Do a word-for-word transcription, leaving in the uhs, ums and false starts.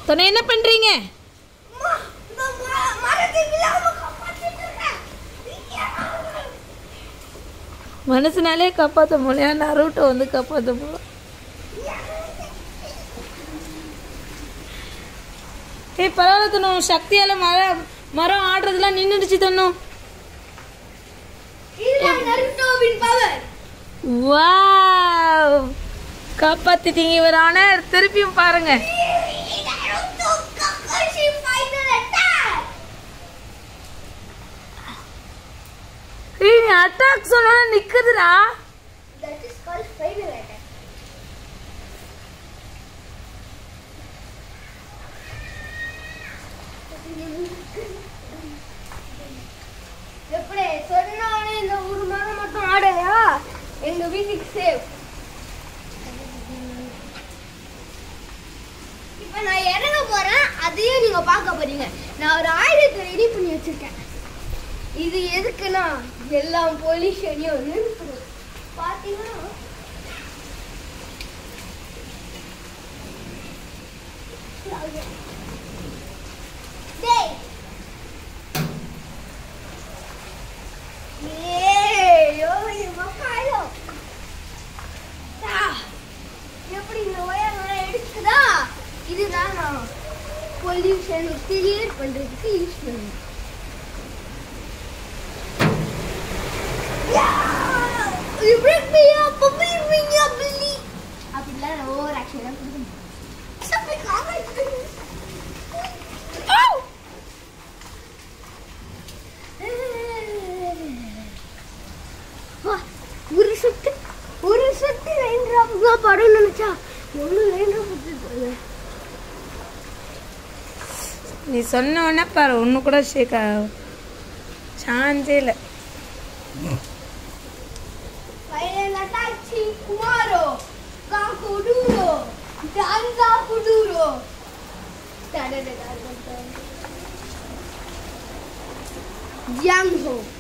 சொன்ன என்ன பண்றீங்க? மனசுனாலே காப்பாற்ற முடியாது, நருட்டோ வந்து காப்பாற்ற முடியும். ஏய் பரவாயில்ல தோணும், சக்தியால மரம் மரம் ஆடுறதுலாம் நின்றுடுச்சு தோணும். வாவ், காப்பாத்திட்டீங்க இவர். ஆனர் திருப்பியும் பாருங்க. அட்டாக் சொன்னா நிக்குதுடா. That is called final attack. எப்படி சொன்னானே இந்த ஒரு மரம் மட்டும் ஆடலையா எங்க வீட்டுக்கு சேவ். இப்ப நான் இறங்க போறேன், அதையும் நீங்க பார்க்க போறீங்க. நான் ஒரு ஆயுதத்தை ரெடி பண்ணி வச்சிருக்கேன். இது எதுக்குன்னா எல்லாம் பொல்யூஷனையும் நிறுத்தணும். பாத்தீங்கன்னா எப்படி இந்த ஒயர்லாம் எடுக்குதா, இதுதான் நான் பொல்யூஷன் கிளியர் பண்றதுக்கு யூஸ் பண்ணுவேன். You break me up, believe me, I believe. அப்படிலாம் நான் ஓவர் ஆக்ஷன்லாம் கொடுக்கணும். ஒரு சொட்டு ஒரு சொட்டு லைன் ட்ராப் தான் படம் நினைச்சா ஒன்று லைன் ட்ராப் போட்டு. நீ சொன்ன உடனே பாரு ஒன்று கூட ஷேக் சான்ஸே இல்லை. Final attack Kumaro, Kakuduro, Danza Kuduro. Jangho.